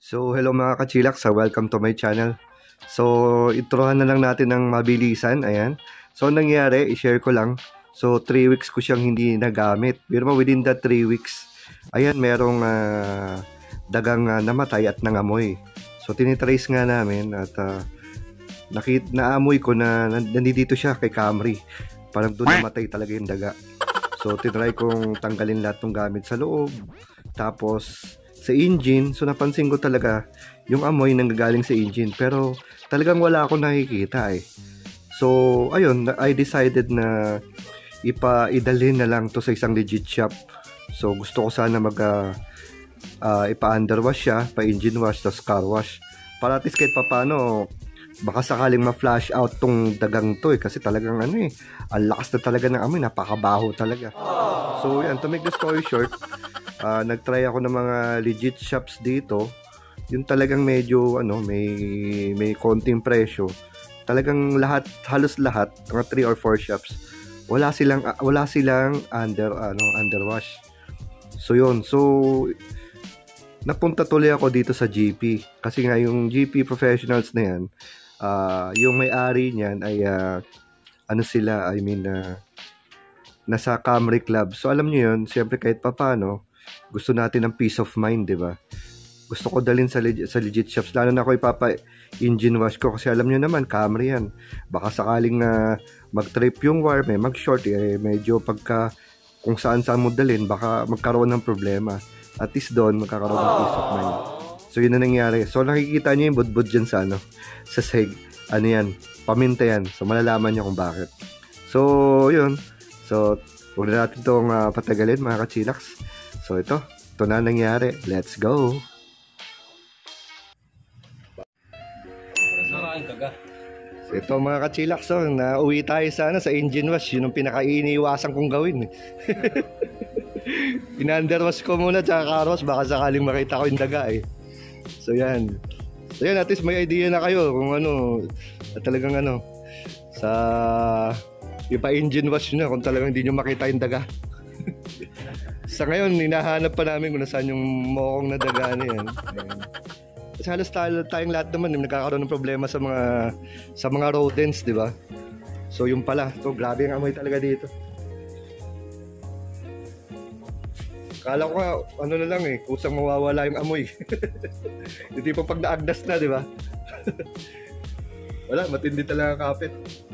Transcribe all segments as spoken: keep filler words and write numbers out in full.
So, hello mga kachilak, sa welcome to my channel. So, introhan na lang natin ng mabilisan, ayan. So, nangyari, i-share ko lang. So, three weeks ko siyang hindi nagamit. Pero within that three weeks, ayan, merong uh, dagang uh, namatay at nangamoy. So, tinitrace nga namin at uh, nakit naamoy ko na nandito siya kay Camry. Parang doon namatay talaga yung daga. So, tinry kong tanggalin lahat ng gamit sa loob. Tapos, sa engine, so napansin ko talaga yung amoy nanggagaling sa engine. Pero, talagang wala akong nakikita eh. So, ayun, I decided na ipa-idalhin na lang to sa isang legit shop. So, gusto ko sana mag uh, uh, ipa-underwash siya, pa-engine wash, tapos car wash. Para at least kahit papano, baka sakaling ma-flash out tong dagang to eh. Kasi talagang ano eh, ang lakas na talaga ng amoy, napakabaho talaga. So, yan, to make the story short, uh, nag-try ako ng mga legit shops dito. Yung talagang medyo, ano, may, may konting presyo. Talagang lahat, halos lahat, mga three or four shops, wala silang, uh, wala silang under, ano, underwash. So, yun. So, napunta tuloy ako dito sa G P. Kasi nga, yung G P professionals na yan, uh, yung may-ari niyan ay, uh, ano sila, I mean, uh, nasa Camry Club. So, alam niyo yun, siyempre kahit papano, gusto natin ng peace of mind, di ba? Gusto ko dalhin sa, legit, sa legit shops. Lalo na ako ipapa-engine wash ko kasi alam niyo naman, Camry yan. Baka sakaling na mag-trip yung wire, may mag-short, eh, medyo pagka kung saan-saan mo dalhin, baka magkaroon ng problema. At least doon, magkakaroon ng peace of mind. So, yun na nangyari. So, nakikita niyo yung budbud dyan sa, ano, sa seg. Ano yan? Paminta yan. So, malalaman niyo kung bakit. So, yun. So, huwag na natin itong uh, patagalin, mga kachilaks. So, ito. Ito na nangyari. Let's go! So, ito mga kachilaks, so, nauwi tayo sa, ano, sa engine wash. Yun ang pinaka-iniiwasan kong gawin. Ina-underwash ko muna, tsaka car wash. Baka sakaling makita ko yung daga eh. So, yan. So, yan. At least may idea na kayo kung ano, talagang ano, sa ipa-engine wash nyo kung talagang hindi nyo makita yung daga. Sa ngayon, hinahanap pa namin kung nasaan yung mokong na daga na yan. Ayan. Kasi halos tayo, tayong lahat naman yung nagkakaroon ng problema sa mga sa mga rodents, di ba? So yung pala, to grabe ang amoy talaga dito. Kala ko nga, ano na lang eh, kusang mawawala yung amoy. Hindi pa pag naagdas na, di ba? Wala, matindi talaga kapit.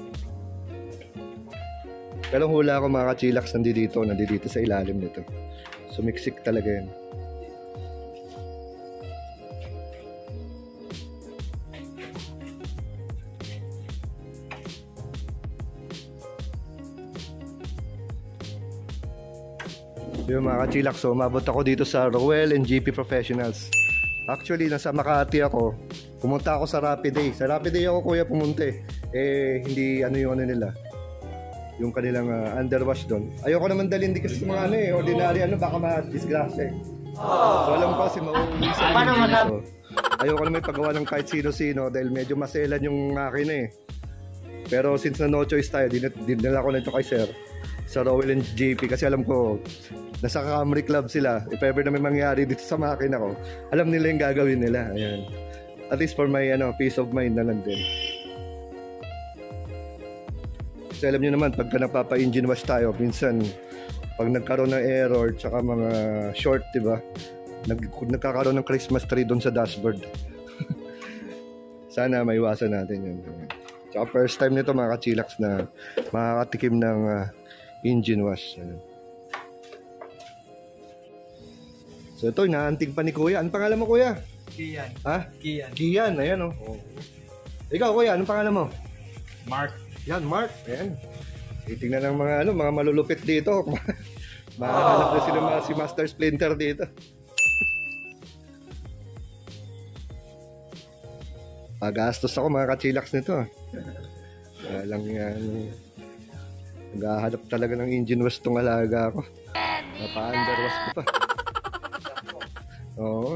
Pero hula ako mga kachilaks, nandito, nandito sa ilalim nito. Sumiksik talaga yan. Yung mga kachilaks, so umabot ako dito sa Rowell and G P Professionals. Actually, nasa Makati ako. Pumunta ako sa Rapid Day. Sa Rapid Day ako kuya pumunta eh. Eh, hindi ano yung ano nila. Yung kanilang uh, underwash doon. Ayoko naman dalhin din kasi sa mga ano eh, ordinary ano, baka ma-disgrasya eh. So alam ko kasi mauwi sa engine. So, ayoko naman ipagawa ng kahit sino-sino dahil medyo maselan yung akin eh. Pero since na no choice tayo, dinala ko na ito kay sir sa Rowell and G P kasi alam ko nasa Camry Club sila. If ever na may mangyari dito sa makina ko, alam nila yung gagawin nila. Ayan. At least for my ano, peace of mind na lang din. Kasi alam nyo naman, pagka napapa-engine wash tayo, minsan, pag nagkaroon ng error, tsaka mga short, diba? Nag, nagkakaroon ng Christmas tree doon sa dashboard. Sana maiwasan natin yun. Tsaka first time nito mga kachilaks na makakatikim ng uh, engine wash. So ito, inaantig pa ni Kuya. Anong pangalan mo, Kuya? Kian. Ha? Kian. Kian, ayan o. Oh. Ikaw, Kuya, anong pangalan mo? Mark. Yan, Mark. Ayan. Titingnan ng mga ano, mga malulupit dito. Makahanap na sila mga, si Master Splinter dito. Pagastos ako mga kachilaks nito. Kaya lang yan. Naghahanap talaga ng engine wash tong alaga ko. Napa-underwash ko pa. Oo.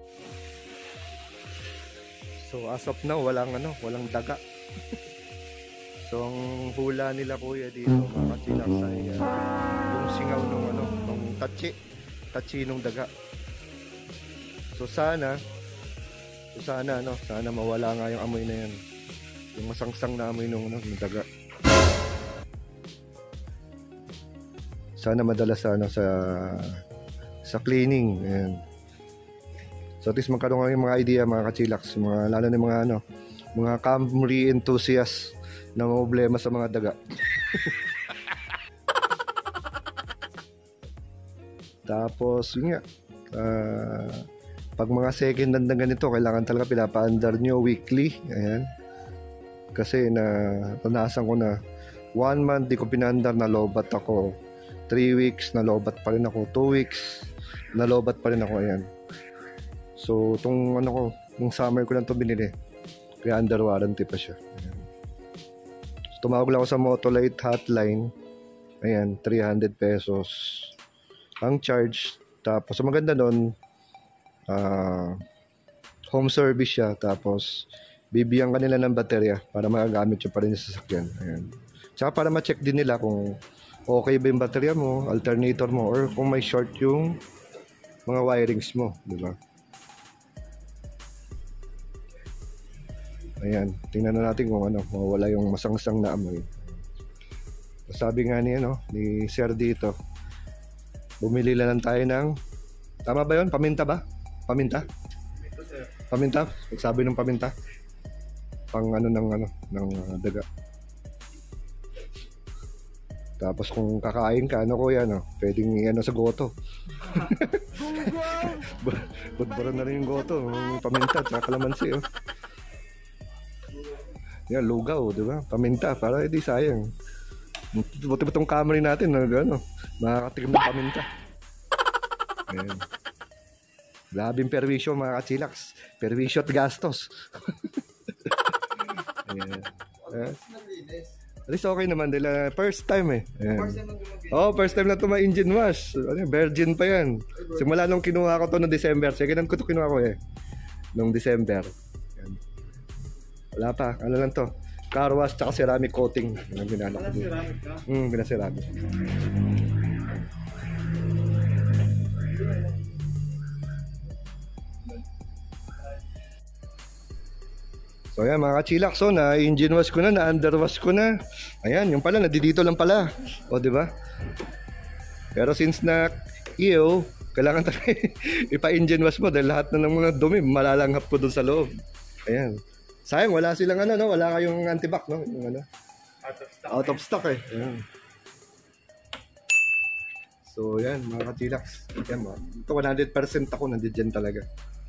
So as of now, walang ano, walang daga. So ang hula nila kuya dito mga kachilax ay uh, yung singaw nung ano, nung tachi, tachi nung daga. So sana, so sana ano, sana mawala nga yung amoy na yan. Yung masangsang na amoy nung, ano, nung daga. Sana madala sa ano, sa sa cleaning. Ayan. So at least magkaroon nga yung mga idea mga kachilax, mga lalo na mga ano, mga Camry enthusiast na problema sa mga daga. Tapos yun nga, uh, pag mga second hand na ganito, kailangan talaga pinapa-under nyo weekly. Ayan. Kasi na tanasan ko na one month di ko pinandar, na lobat ako. Three weeks na lobat pa rin ako. Two weeks na lobat pa rin ako. Ayan. So itong ano ko, yung summer ko lang to binili, kaya under warranty pa siya. Ayan. So, tumawag lang ako sa Motolite hotline. Ayan, three hundred pesos ang charge. Tapos ang maganda doon, uh, home service siya. Tapos bibigyan ka nila ng baterya para magagamit siya pa rin sa sasakyan. Ayan. Tsaka para ma-check din nila kung okay ba yung baterya mo, alternator mo, or kung may short yung mga wirings mo, di ba? Ayan, tingnan na natin kung ano, mawala yung masangsang na amoy. Sabi nga ni ano, ni Sir dito, bumili lang tayo ng, tama ba yun? Paminta ba? Paminta? Paminta? Sabi ng paminta? Pang ano ng ano, ng uh, daga. Tapos kung kakain ka, ano ko yan, no? Pwedeng ano sa goto. Budbara na rin yung goto, yung paminta, tsaka kalamansi, oh. Yan, lugaw, di ba? Paminta, para hindi sayang. Buti ba itong Camry natin, na ano, makakatikim ng paminta. Ayan. Labing perwisyo mga kachilax. Perwisyo at gastos. Ayan. Ayan. At least okay naman nila. First time eh. Ayan. Oh, first time na ito ma-engine wash. Virgin pa yan. Simula nung kinuha ko to noong December. Second time ko ito kinuha ko eh. Noong December. Ayan. Wala pa. Ano lang to? Car wash tsaka ceramic coating. Ang ginano ko. Ceramic ka? Hmm, gina-ceramic. So ayan mga kachilax, so na engine wash ko na, na under wash ko na. Ayan, yung pala, nadidito lang pala. O, di ba? Pero since na iyo, kailangan talaga ipa-engine wash mo dahil lahat na ng mga dumi malalanghap ko dun sa loob. Ayan. Sayang, wala silang ano, no? Wala kayong antibac, no? Yung ano? Out of stock. Out of stock eh. Ayan. So, yan, mga kachilax. Ayan, mga. Ito, one hundred percent ako, nandiyan talaga.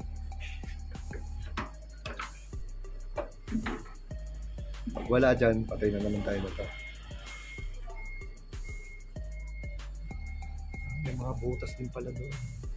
Wala dyan, patay na naman tayo na ito. May mga butas din pala doon.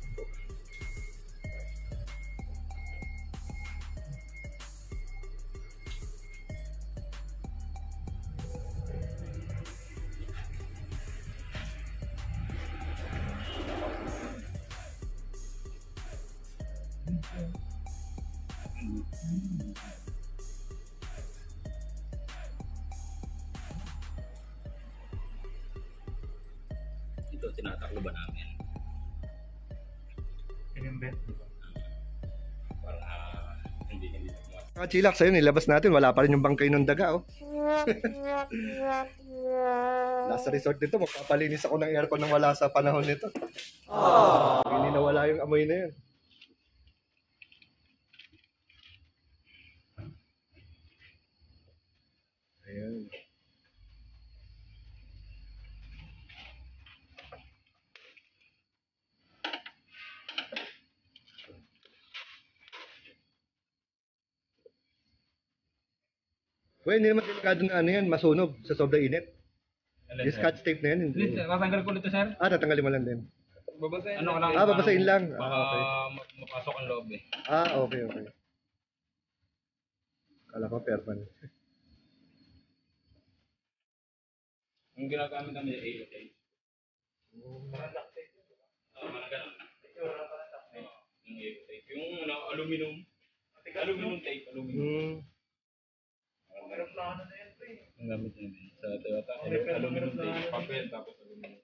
Ito, tinatakbo ba namin? Inimbet, di ba? Parang uh, hindi, hindi. Mga chillax, ayun, nilabas natin. Wala pa rin yung bangkay ng daga, oh. Nasa resort dito, magpapalinis ako ng aircon nang wala sa panahon nito. Aww. Hindi nawala yung amoy na yan. Ayan. Well, hindi naman delikado na ano yan, masunog sa sobrang init. Yung scotch tape na yan. Please, tatanggal ko ulit ito, sir. Ah, tatanggalin mo lang din. Babasahin ano ka lang. Ah, babasahin lang. Baka Ah, okay. mapasok ang loob eh. Ah, okay, okay. Kala ko perman. Ang ginagamit namin ay A O tape. Parang duct tape. Ah, mga ganun. Itsura na parang duct tape. Yung A O tape. Yung ano, aluminum. Aluminum tape, aluminum. Hmm. Aeroplano na yan, pre. Ang gamit niya eh. Sa Toyota. Alu- Aluminum tape. Papel tapos aluminum.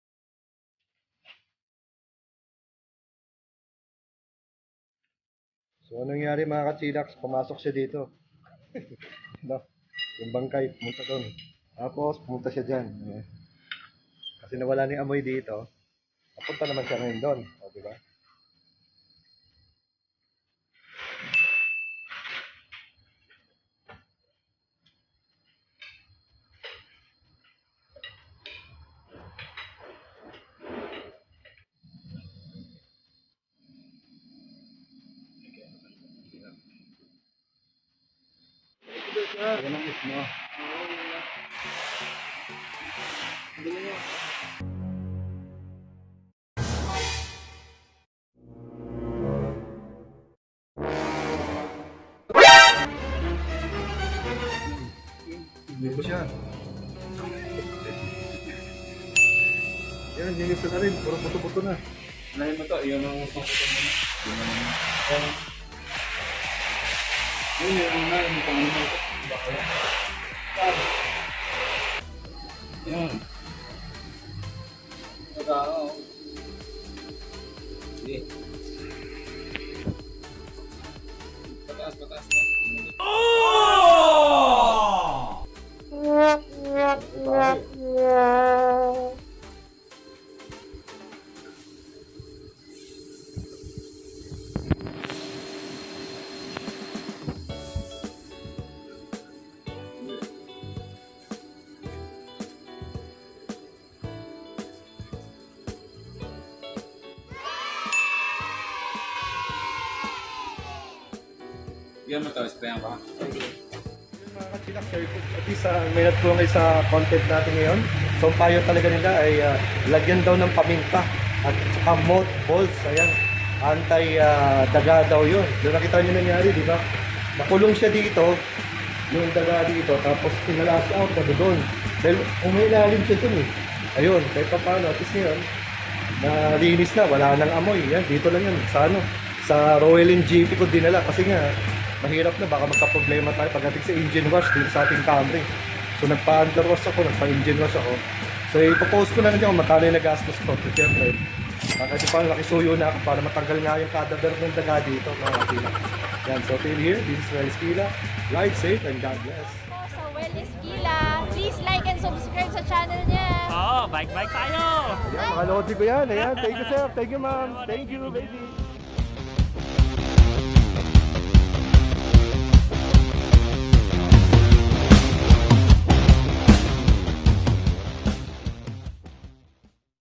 So, anong nangyari mga kachilax? Pumasok siya dito. No? Yung bangkay, pumunta doon. Tapos, pumunta siya dyan. Eh, Kasi nawala ni amoy dito. Napunta naman siya ngayon doon. O, di ba? Yan ang is mo. Hindi ko siya. Yan, linis na rin. Puro puto-puto na. Unahin mo to. Iyon ang pangkutan mo. Yun ang... Yan. Yun yung una. Yung pang ano mo ito. Baka yan. Yan. Pagkao. Sige. Pataas, pataas na. Yan mo to, sprayan ka. Mga kachilax, at least uh, may natulong sa content natin ngayon. So, ang payo talaga nila ay uh, lagyan daw ng paminta at saka mothballs. Ayan, anti-daga daw yun. Doon nakita nyo nangyari, di ba? Nakulong siya dito, yung daga dito, tapos pinalas out na doon. Dahil umilalim siya dun eh. Ayun, kahit pa paano, at least ngayon, nalinis na, wala nang amoy. Yan, dito lang yan, sa ano, sa Royal N G P ko dinala kasi nga, mahirap na, baka magka-problema tayo pagdating sa engine wash dito sa ating Camry. So nagpa-under wash ako, nagpa-engine wash ako. So ipopost ko na lang dyan kung magkano yung nagastos ko. So siyempre, kasi parang nakisuyo na ako para matanggal nga yung kadaver ng daga dito, mga kapila. Yan, so till here, this is Well Esquila. Ride safe and God bless. Sa Well Esquila, please like and subscribe sa channel niya. Oh, bike-bike tayo! Ayan, mga lodi ko yan. Ayan, thank you sir, thank you ma'am, thank you baby.